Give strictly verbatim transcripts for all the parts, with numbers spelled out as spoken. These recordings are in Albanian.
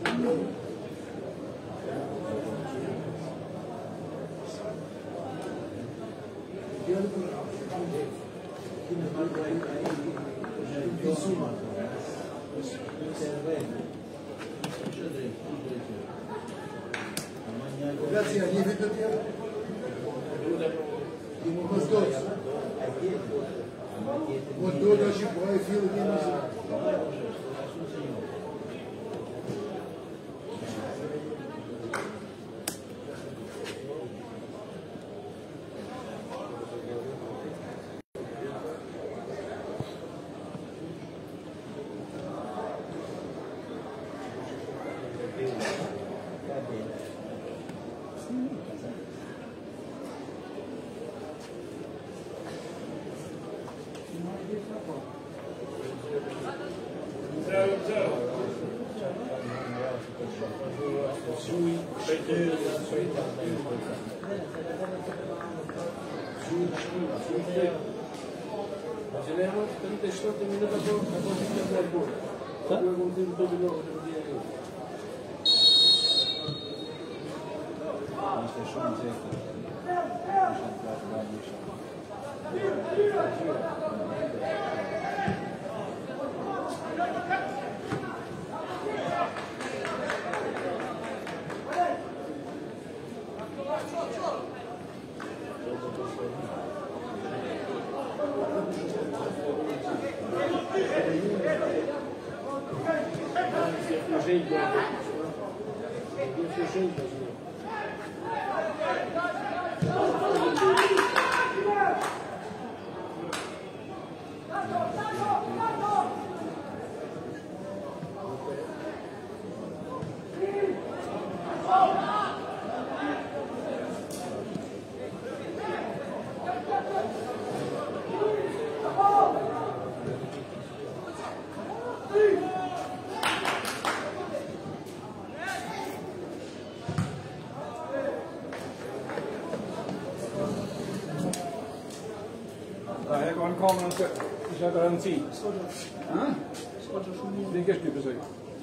Grazie, a lievito di uno dois. Mudou da Chipó e fio de Kameran ska köra en tid. Vilka ska du besöka?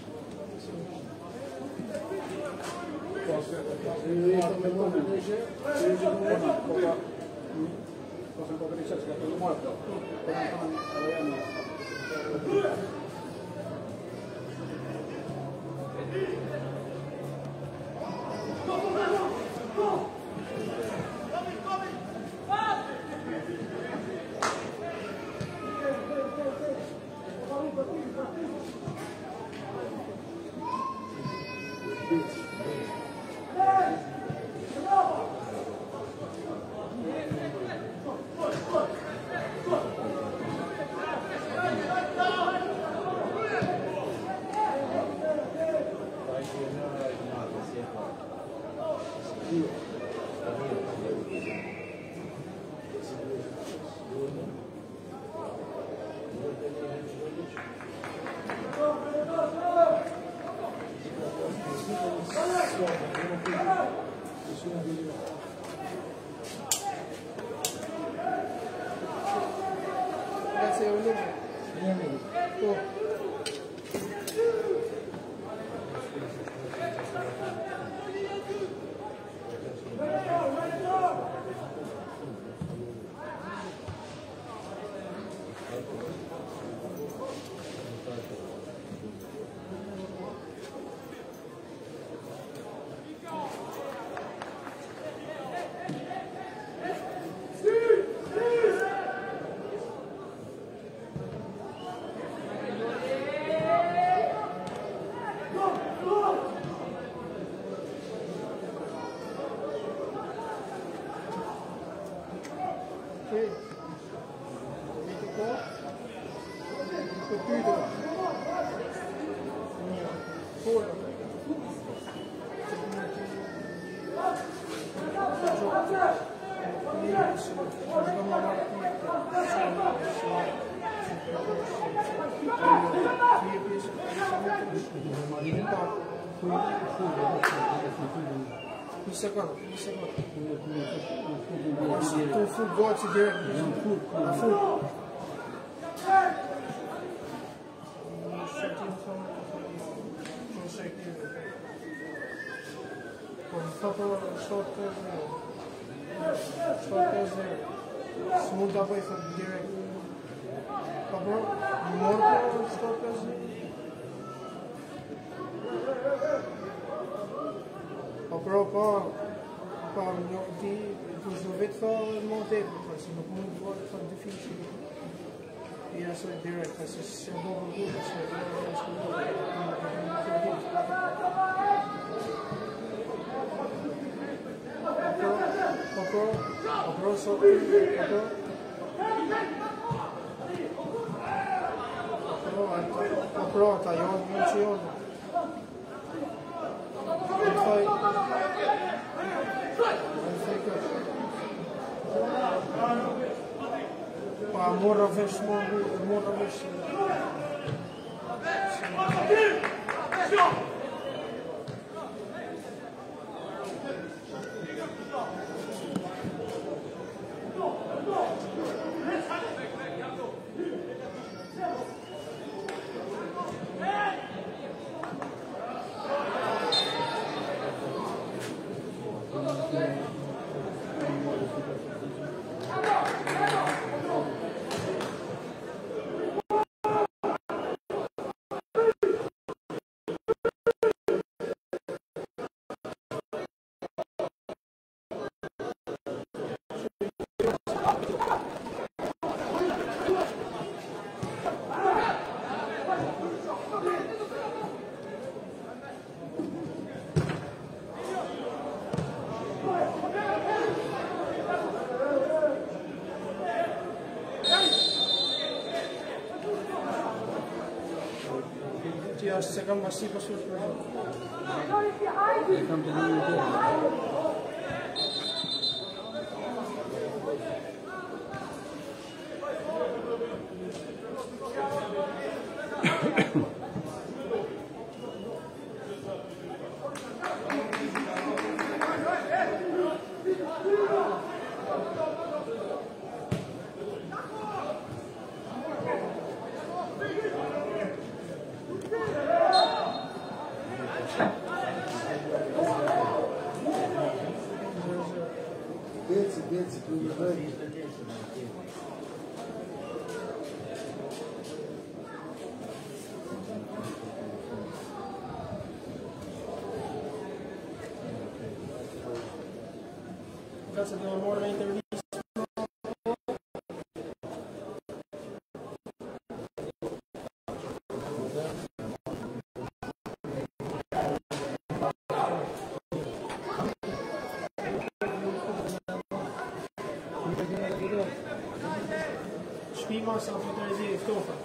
Isso agora, isso agora. Estou full board together. Full. Full. Não sei quem Fatto short zero. Short zero. Smooth away from direct. Cover. More short zero. Cover pas. Pas di dove fa il monte, se non può fare difficile. E adesso è direct, se si è dopo tutto, se è Opro, opro, sotto, opro. Opro, opro, tagliamo, non ci ho. Non fai. Non fai cosa. Ma morra verso, morra verso. Second must see possible. They come to the Biecy, biecy, tu nie będzie. Cazzo, devo muovere l'intervista. Spiel myself with those ears, go for it.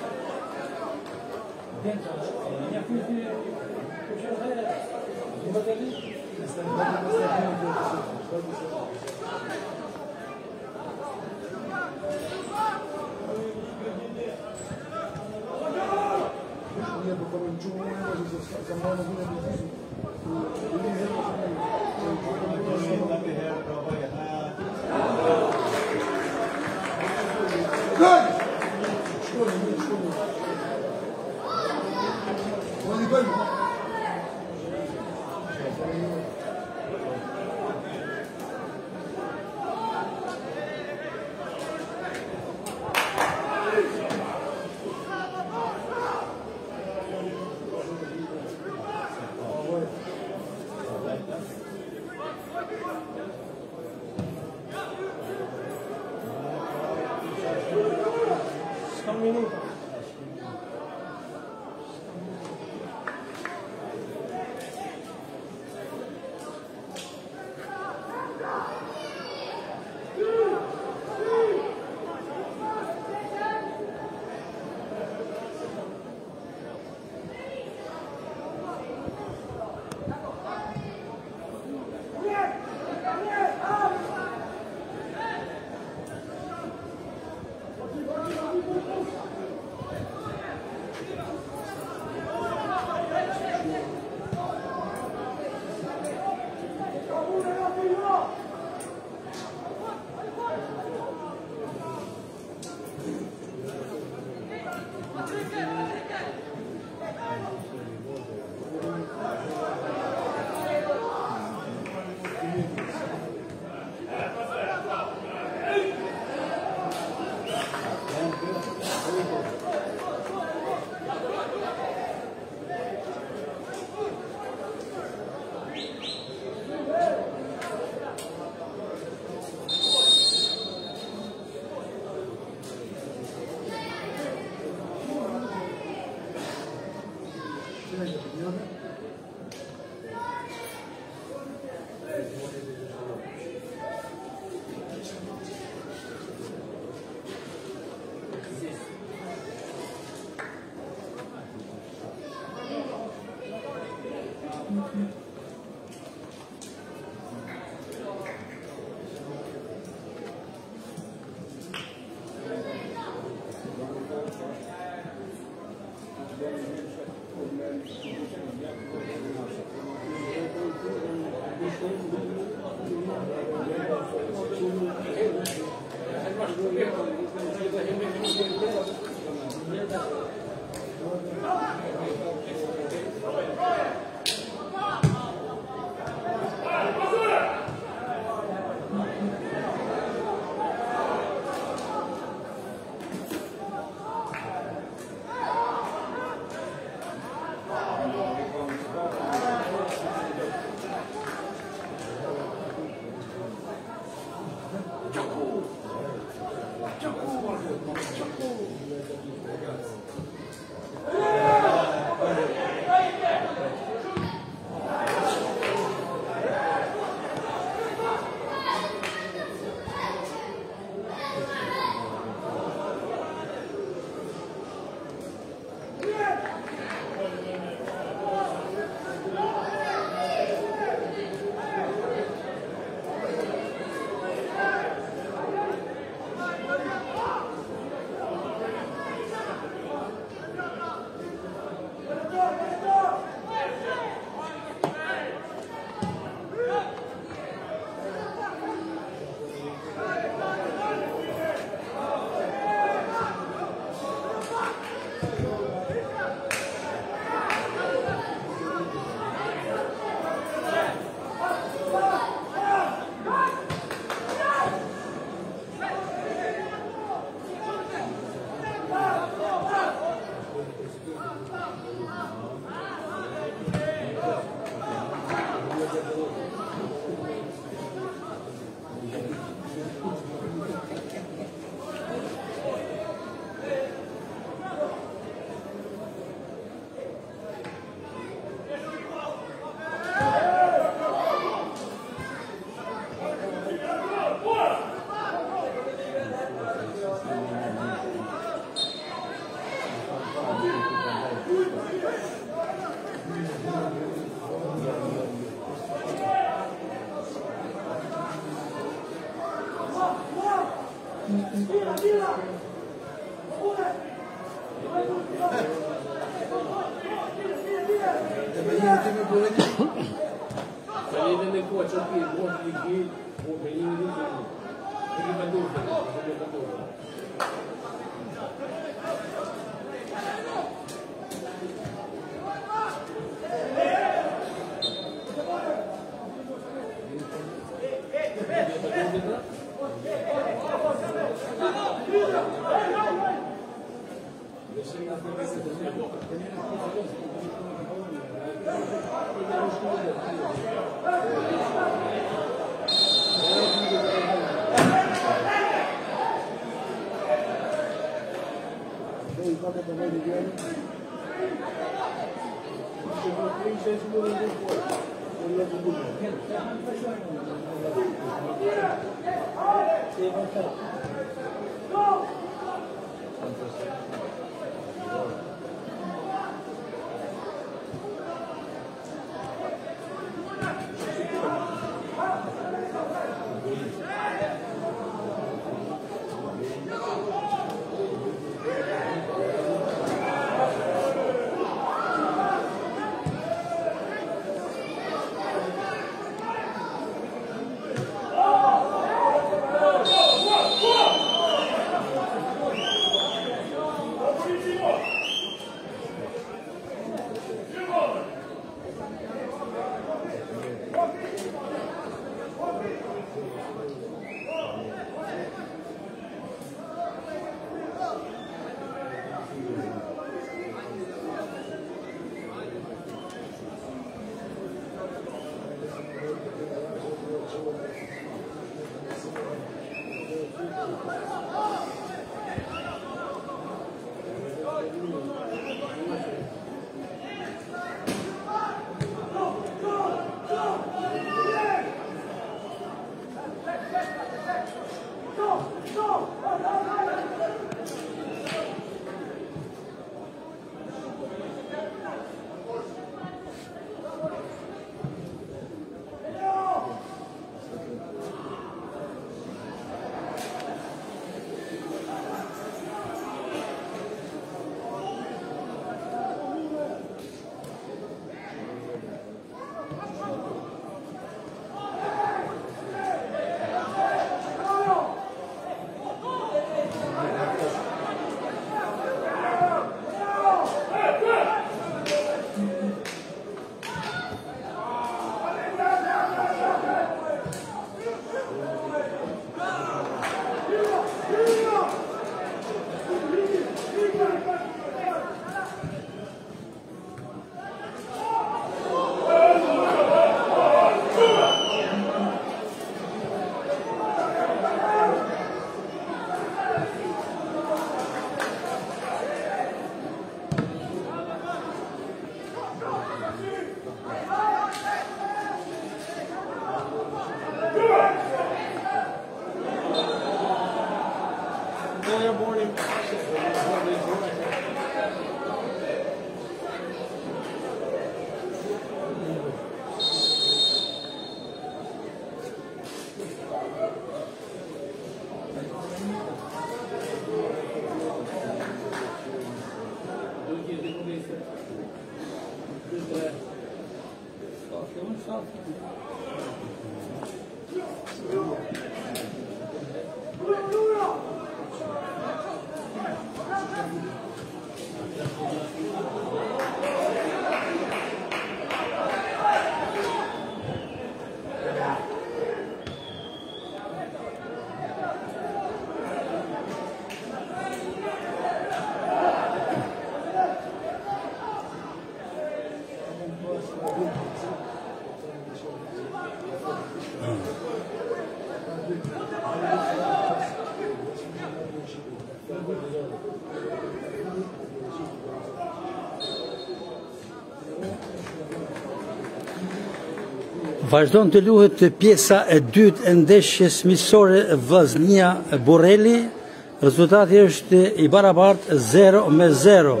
Vazhdon të luhet pjesa e dytë e ndeshjes miqësore Vllaznia Borrelli. Rezultati është i barabartë zero me zero.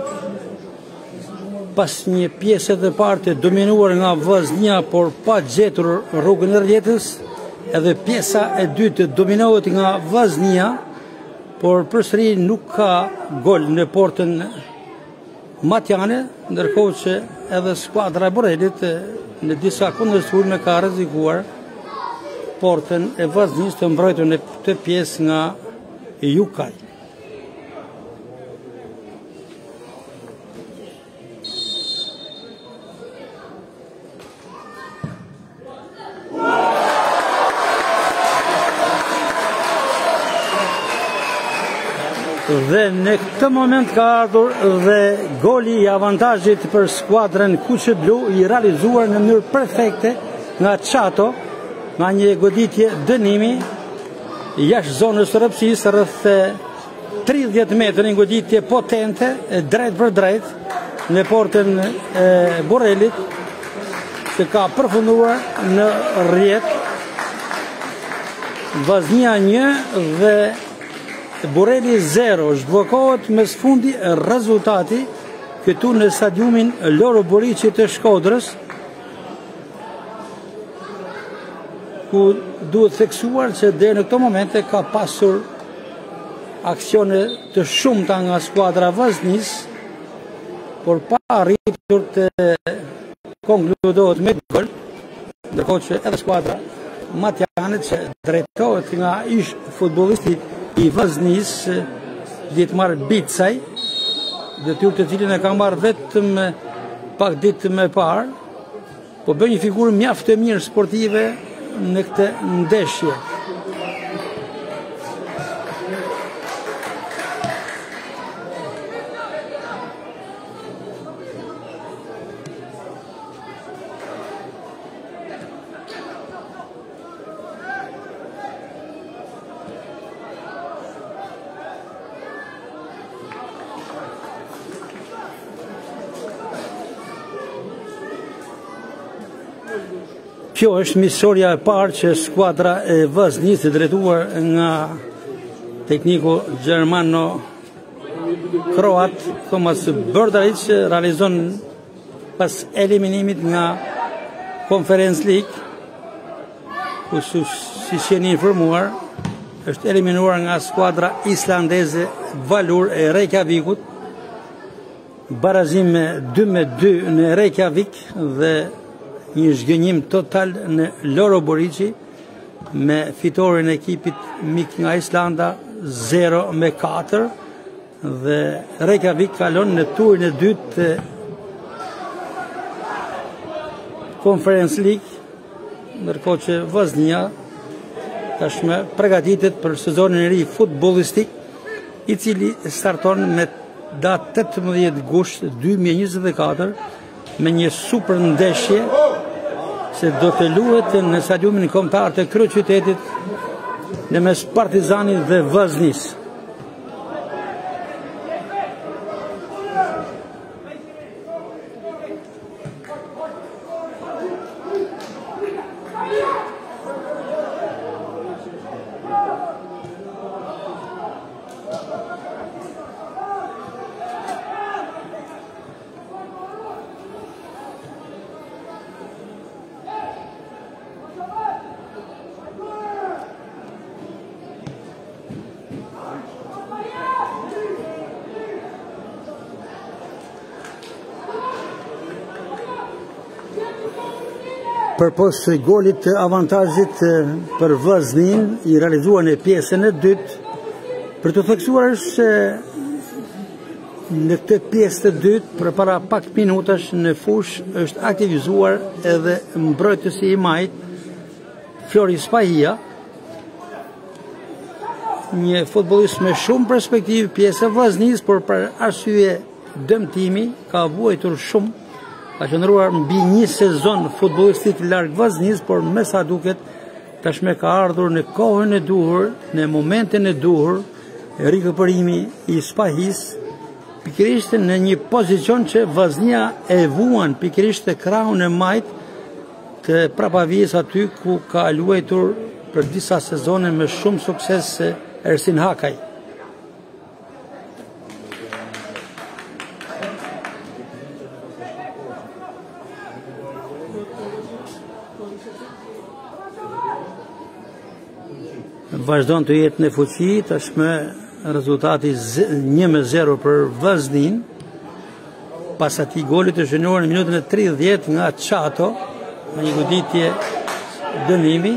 Pas një pjese të parë të dominuar nga Vllaznia por pa gjetur rrugën e rrjetës, edhe pjesa e dytë dominohet nga Vllaznia por përsëri nuk ka gol në portën Matjane, ndërkohë që edhe skuadra e Borrelit në disa kundërshturme ka rrezikuar portën e Vllaznisë të mbrojtur në këtë pjesë nga Jukaj. Dhe në këtë moment ka ardhur dhe goli i avantazhit për skuadrën kuqe blu, i realizuar në mënyrë perfekte nga Çato, nga një goditje dënimi jashtë zonës së rrëpsisë rreth tridhjetë metra, një goditje potente drejt për drejt në portën e Borrelit, që ka përfunduar në rrjet. Vllaznia një dhe Borreli zero. Zhbllokohet mes fundi rezultati këtu në stadiumin Loro Boriçi të Shkodrës, ku duhet theksuar që deri në këtë moment ka pasur aksione të shumta nga skuadra Vllaznisë, por pa arritur të konkludohet me gol, ndërkohë që edhe skuadra Matjane, që drejtohet nga ish futbollisti i Vllaznisë, Dietmar Bicaj, detyrë të cilin e ka marrë vetëm pak ditë më parë, po bën një figurë mjaft të mirë sportive në këtë ndeshje. Kjo është misionia e parë që skuadra e Vllaznisë, drejtuar nga tekniku gjermano-kroat Thomas Berdarić, realizon pas eliminimit nga Conference League, ku si jeni informuar, është eliminuar nga skuadra islandeze Valur e Reykjavikut, barazim me dy me dy në Reykjavik dhe një zhgënjim total në Loro Boriçi me fitoren e ekipit mik nga Islanda zero me katër, dhe Reykjavik kalon në turin e dytë të Conference League, ndërkohë që Vllaznia tashmë përgatitet për sezonin e ri futbollistik, i cili starton me datë tetëmbëdhjetë gusht dy mijë e njëzet e katër me një super ndeshje se do të luhet në stadiumin kombëtar të kryeqytetit në mes Partizanit dhe Vllaznisë. Përpos golit të avantazhit për Vllaznin, i realizuar në pjesën e dytë, për të theksuar është se në këtë pjesë të dytë, për para pak minutash në fush, është aktivizuar edhe mbrojtësi i majt Flori Spahia, një futbollist me shumë perspektivë, pjesë e Vllaznisë, por për arsye dëmtimi ka vuajtur shumë, ka qëndruar mbi një sezon futbollistik larg Vllaznisë, por me sa duket tashmë ka ardhur në kohën e duhur, në momentin e duhur, rikupërimi i Spahis, pikërisht në një pozicion që Vllaznia e vuan pikërisht të krahun e majt të Prapavijes, aty ku ka luajtur për disa sezone me shumë sukses Ersin Hakaj. Vazhdon të jetë në fuqi, tashmë rezultati një me zero për Vllaznin, pas atij golit të shënuar në minutën e tridhjetë nga Çato, me një goditje dënimi.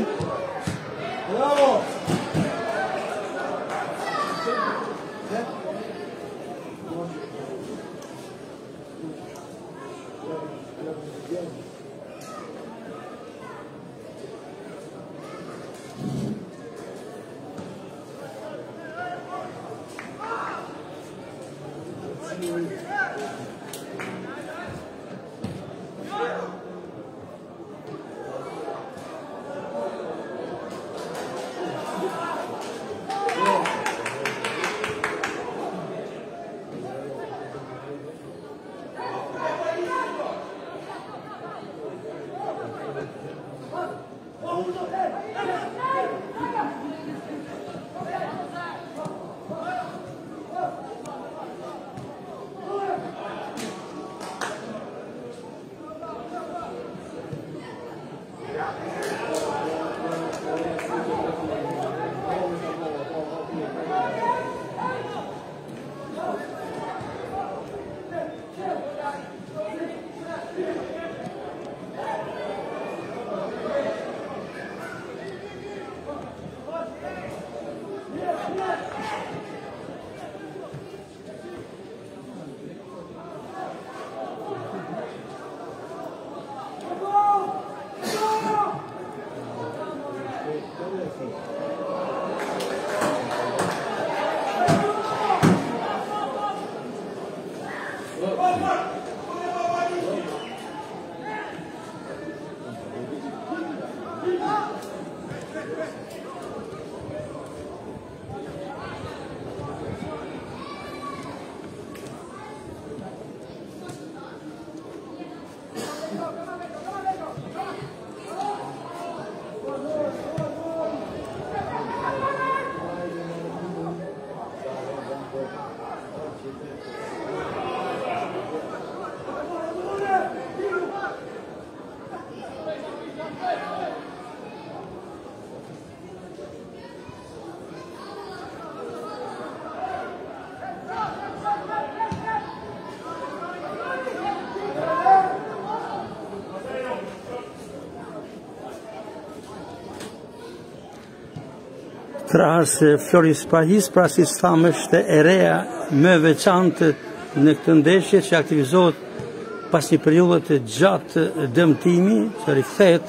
Krahas Floris Pahis, pra si thamë është e reja më veçantë në këtë ndeshje që aktivizohet pas një periudhe të gjatë dëmtimi, që rikthehet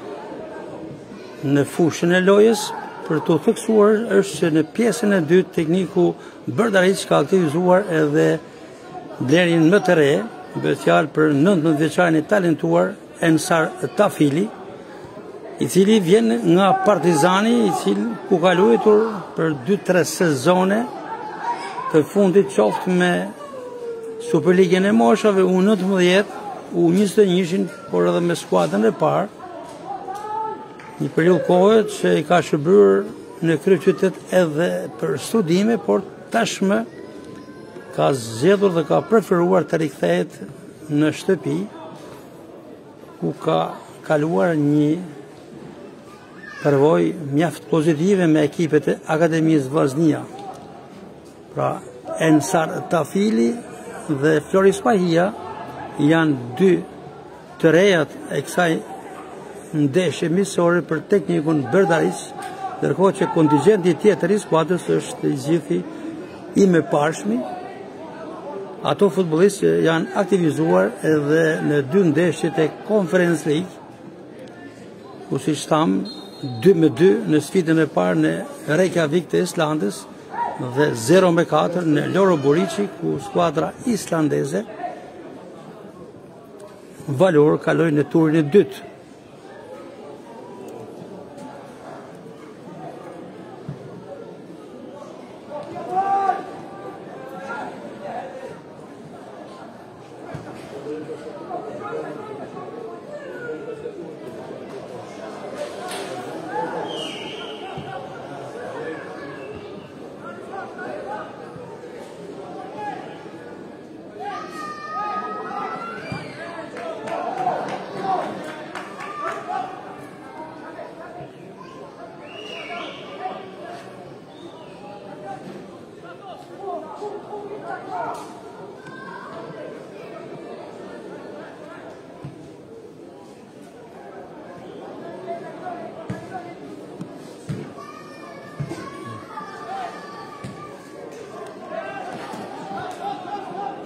në fushën e lojës, për të theksuar është që në pjesën e dytë tekniku Brdariç ka aktivizuar edhe blerin më të re, bëhet fjalë për nëntëmbëdhjetë vjeçarin e talentuar Ensar Tafili, i cili vjen nga Partizani, i cili ku ka luajtur për dy tre sezone të fundit, qoftë me Superligën e moshave U nëntëmbëdhjetë, U njëzet e një, por edhe me skuadrën e parë. Një periudhë kohe që i ka shërbyer në kryeqytet edhe për studime, por tashmë ka zgjedhur dhe ka preferuar të rikthehet në shtëpi, ku ka kaluar një përvoj mjaft pozitive me ekipet e Akademisë Vllaznia. Pra, Ensar Tafili dhe Floris Pahia janë dy të rejat e kësaj ndeshje miqësore për teknikun Brdariç, ndërkohë që kontingjenti tjetër i skuadrës është i gjithë i mëparshmi. Ato futbollistë që janë aktivizuar edhe në dy ndeshjet e Conference League, ku siç thamë dy me dy në sfidën e parë në Reykjavik të Islandës dhe zero me katër në Loro Buriçi, ku skuadra islandeze Valor kaloi në turin e dytë.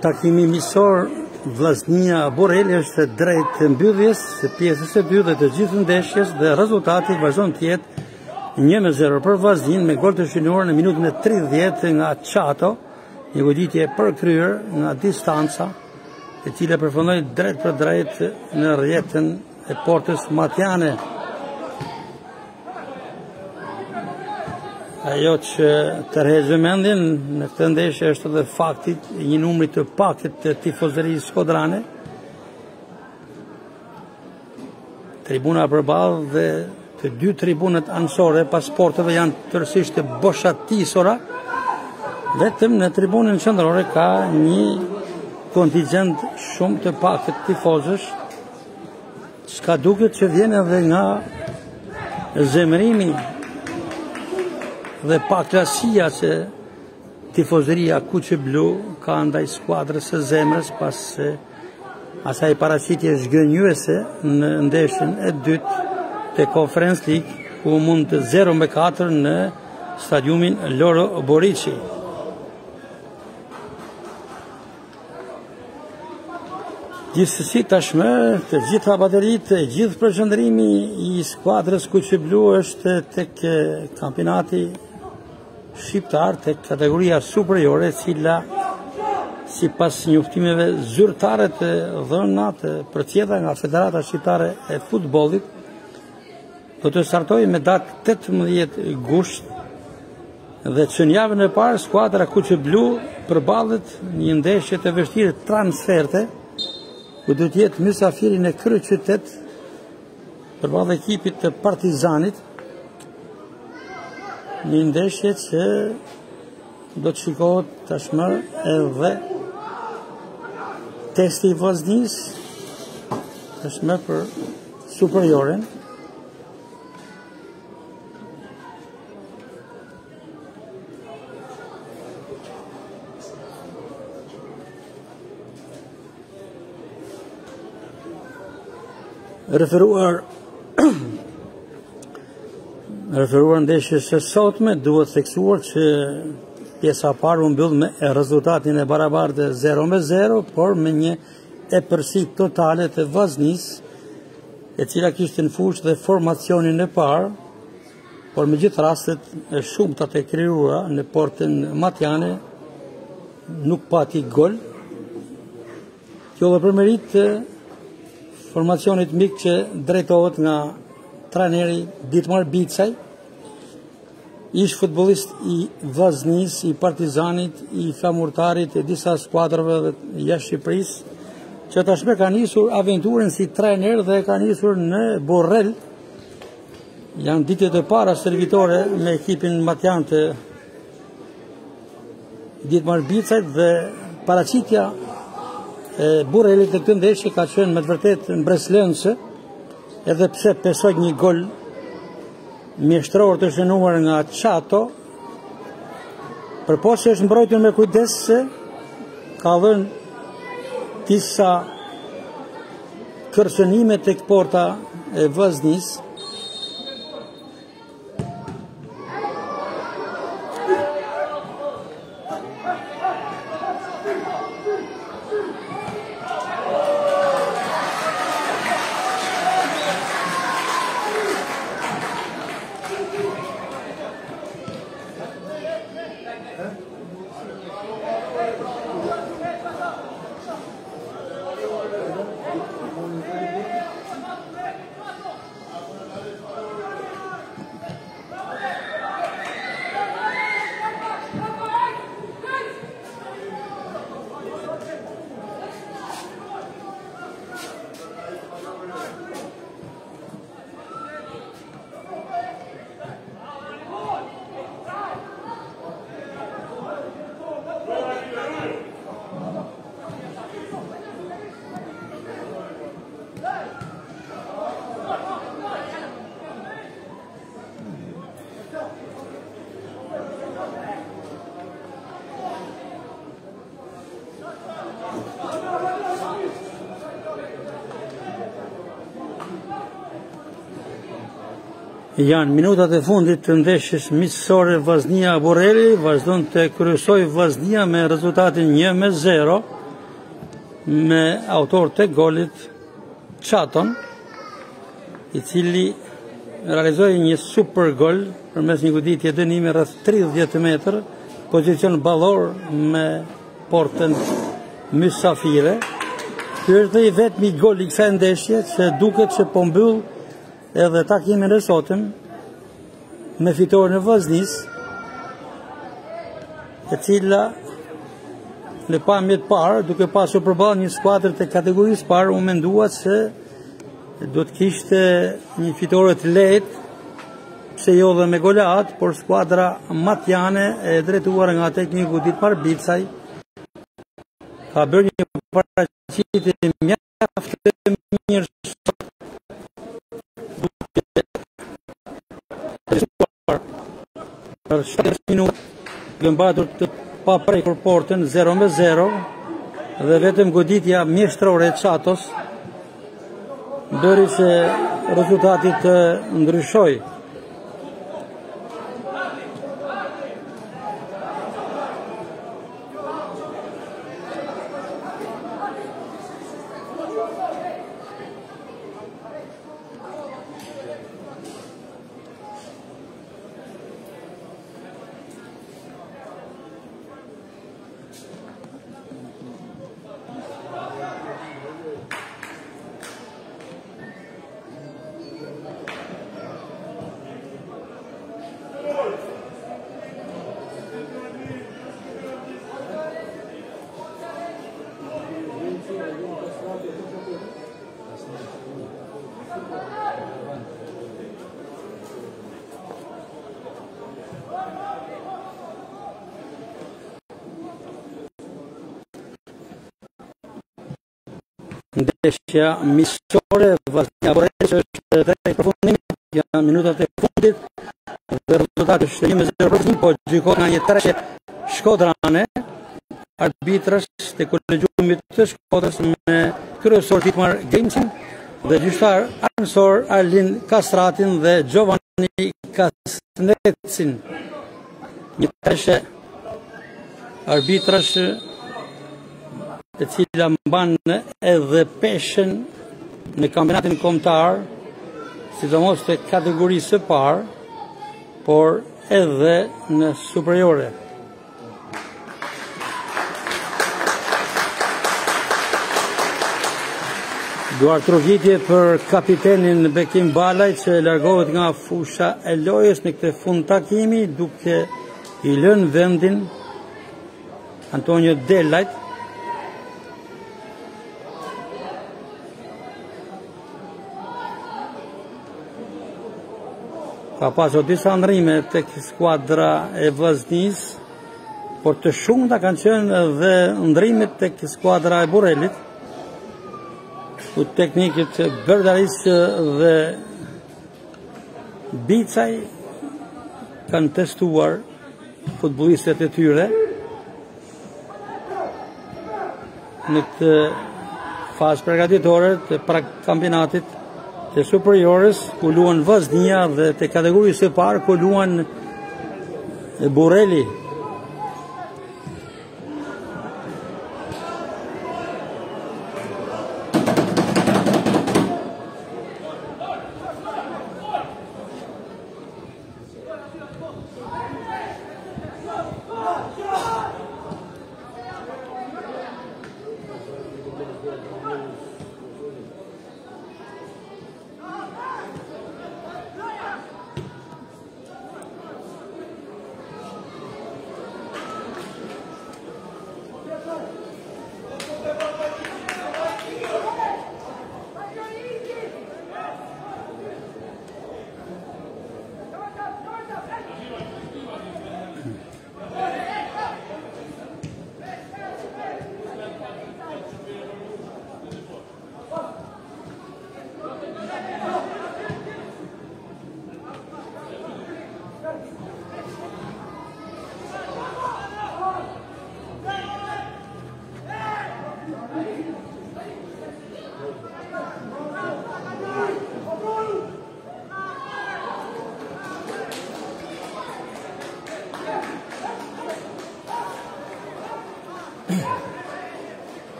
Takimi miqësor Vllaznia Borreli është drejt mbylljes së pjesës së dytë të gjithë ndeshjes dhe rezultati vazhdon të jetë një me zero për Vllaznin me gol të shënuar në minutën e tridhjetë nga Çato, një goditje përkryer nga distanca, e cila përfundoi drejt për drejt në rrjetën e portës matjane. Ajo që tërheq vëmendjen në këtë ndeshje është edhe fakti i një numri të pakët të tifozërisë shkodrane. Tribuna përballë dhe të dy tribunat anësore pas porteve janë tërësisht të boshatisura. Vetëm në tribunën qendrore ka një kontingjent shumë të pakët tifozësh, çka duket që vjen edhe nga zemërimi dhe paklasia që tifozëria kuqe blu ka ndaj skuadrës së zemrës pas asaj paraqitje zgënjuese në ndeshjen e dytë të Conference League, ku mund të zero me katër në stadiumin Loro Borici. Gjithsesi tashmë të gjitha bateritë, gjithë përqendrimi i skuadrës kuqe blu është tek kampionati shqiptar, tek kategoria superiore, e cila sipas njoftimeve zyrtare të dhëna të përcjellta nga Federata Shqiptare e Futbollit, do të startojë me datë tetëmbëdhjetë gusht dhe që në javën e parë skuadra kuqe blu përballet një ndeshje të vështirë transferte, ku do të jetë mysafiri në kryeqytet përballë ekipit të Partizanit, një ndeshje që do të shikohet tashmë edhe testi i Vllaznis tashmë për superioren. Referuar referuar ndeshjes së sotme, duhet theksuar që pjesa e parë u mbyll me rezultatin e barabartë zero me zero, por me një epërsi totale të Vllaznis, e cila kishte në fushë dhe formacionin e parë, por me gjithë rastet e shumta të krijuara në portën matjane nuk pati gol. Kjo dhe për merit formacionit mik që drejtohet nga trajneri Dietmar Bicaj, ish futbollist i Vllaznis, i Partizanit, i Flamurtarit, e disa skuadrave dhe jashtë Shqipërisë, që tashmë ka nisur aventurën si trajner dhe ka nisur në Borrel. Janë ditët e para servitore me ekipin matjan të Dietmar Bicaj dhe paraqitja e Borrelit të këtë ndeshje ka qenë me të vërtetë mbreslënëse, edhe pse pesoj një gol mjeshtror të shënuar nga Çato, përpoqë që është mbrojtur me kujdes se ka dhënë disa kërcënime tek porta e Vllaznis. Janë minutat e fundit të ndeshjes miqësore Vllaznia Borreli, vazhdon të kryesojë Vllaznia me rezultatin një me zero. me autor të golit Chaton, i cili realizoi një super gol përmes një goditje dënimi rreth tridhjetë metër, pozicion ballor me portën mysafire. Ky është i vetmi gol i kësaj ndeshje që duket që po mbyll edhe takimin e sotëm me fitoren e Vllaznisë, e cila në pamjet parë, duke pasur përballë një skuadër të kategorisë parë, u mendua se do të kishte një fitore të lehtë, pse jo dhe me golat, por skuadra matjane e drejtuar nga tekniku Ditmar Bicaj ka bërë një paraqitje mjaft të mirë për shtatë minuta, duke mbatur të paprekur portën zero me zero dhe vetëm goditja mjeshtrore e Chatos bëri që rezultati të ndryshoj. Ndeshja miqësore Vllaznia Borrelli është dhe i përfundimit, janë minutat e fundit dhe rezultati është një me zero për fund, po gjykohet nga një tërheqje shkodrane. Arbitrash të kolegjiumit të Shkodrës me kryesor Ditmar Grimcin dhe gjyqtar anësor Arlin Kastratin dhe Giovanni Kasnetsin. Një tërheqje arbitrash e cila mban edhe peshën në kampionatin kombëtar, sidomos të kategorisë së parë, por edhe në superiore. Duar trofitje për kapitenin Bekim Balaj, që largohet nga fusha e lojës në këtë fund takimi, duke i lënë vendin Antonio Delajt. Ka pasur disa ndrime tek skuadra e Vllaznisë, por të shumta kanë qenë edhe ndrimet tek skuadra e Borrelit, ku teknikët Berdaris dhe Bicaj kanë testuar futbollistët e tyre në këtë fazë përgatitore të kampionatit të superiores, ku luan Vllaznia, dhe të kategorisë së parë, ku luan Borrelli.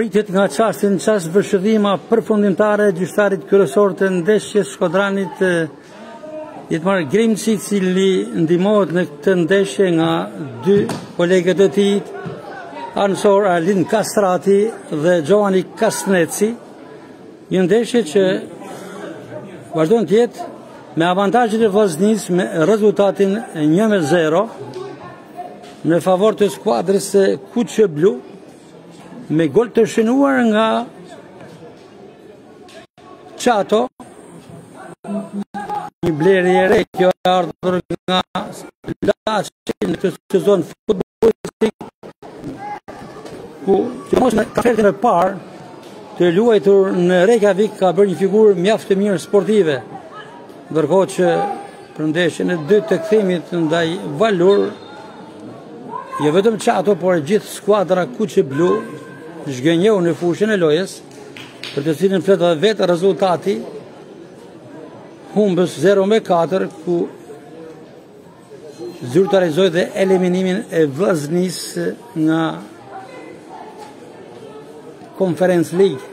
pritet nga qastin qast vëshëdhima përfundimtare e gjyqtarit kryesor të ndeshjes Shkodranit Dietmar Grimci, i cili ndihmohet në këtë ndeshje nga dy kolegët e tij, Ansor Alin Kastrati dhe Giovanni Kasneci. Një ndeshje që vazhdon të jetë me avantazhin e Vllaznisë me rezultatin një me zero në favor të skuadrës së Kuqe Blu, me gol të shënuar nga Qato. Një blerje e re kjo e ardhur nga Laçi në këtë sezon futbollistik, ku që mos në kafertin e parë të luajtur në Reykjavik ka bërë një figurë mjaft të mirë sportive, ndërkohë që për ndeshjen e dytë të kthimit ndaj Valur, jo vetëm Qato, por e gjithë skuadra Kuqe Blu zhgënjeu në fushën e lojës, për të cilën flet edhe vetë rezultati humbës zero me katër, ku zyrtarizoi dhe eliminimin e Vllaznisë nga Conference League.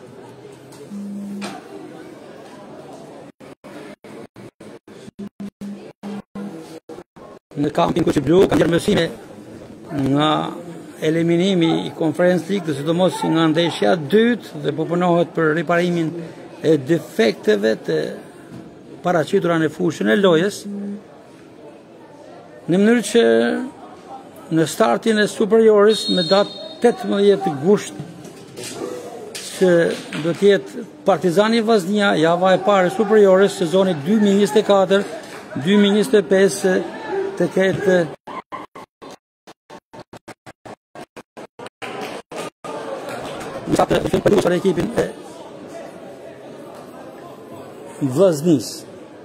Në kampin Kuqe Blu ka gjerë mësime nga eliminimi i Conference League, dhe sidomos nga ndeshja dytë, dhe po punohet për riparimin e defekteve të paraqitura në fushën e lojës, në mënyrë që në startin e Superioris me datë tetëmbëdhjetë gusht, që do të jetë Partizani Vllaznia, java e parë e Superioris, sezoni dy mijë e njëzet e katër dy mijë e njëzet e pesë, të ketë në të film për për ekipin e Vllaznisë.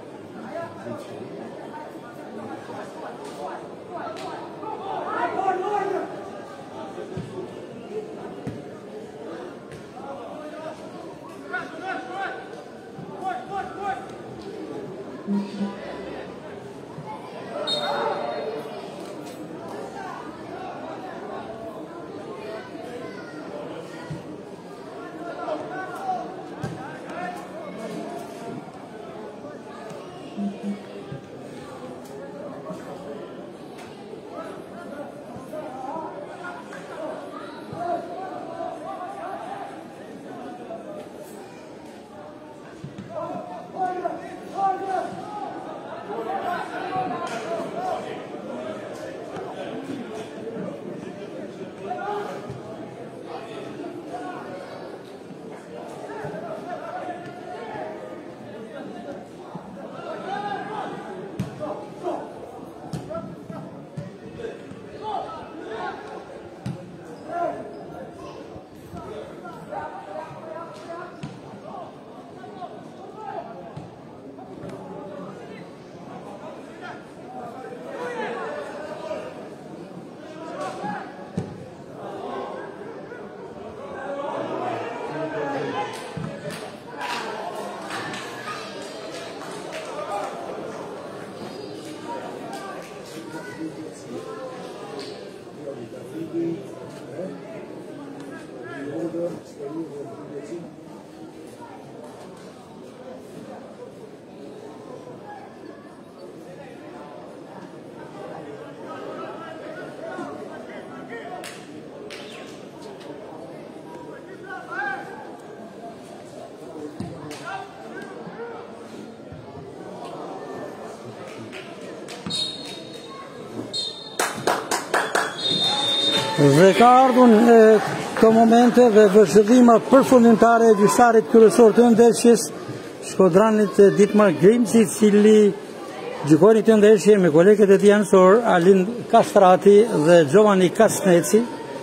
Dhe ka ardhur në këto momente dhe vëshëdhima përfundimtare e gjyqtarit kryesor të ndeshjes, Shkodranit Dietmar Grimci, i cili gjykoi këtë ndeshje me kolegët e tij anësor, Alin Kastrati dhe Giovanni Kasneci.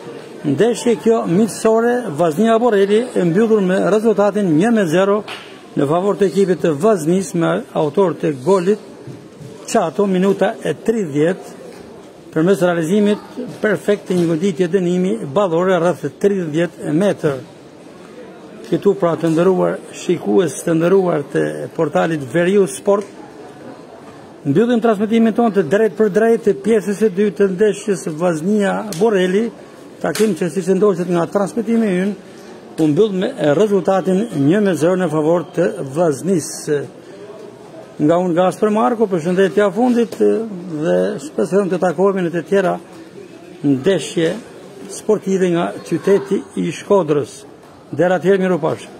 Ndeshje kjo miqësore, Vllaznia Borreli e mbyllur me rezultatin një me zero në favor të ekipit të Vllaznisë, me autor të golit Qato, minuta e tridhjetë, përmes realizimit perfekt të një goditje dënimi ballore rreth tridhjetë metër. Këtu pra të nderuar shikues të nderuar të portalit Veriu Sport, mbyllim transmetimin tonë të drejt për drejt të pjesës së dytë të ndeshjes Vllaznia Borreli, takim që siç ndoshet nga transmetimi ynë u mbyll me rezultatin një me zero në favor të Vllaznisë. Nga unë Gasper Marko, përshëndetja fundit dhe shpresojmë të takohemi në të tjera ndeshje sportive nga qyteti i Shkodrës. Deri atëherë, mirupafshim.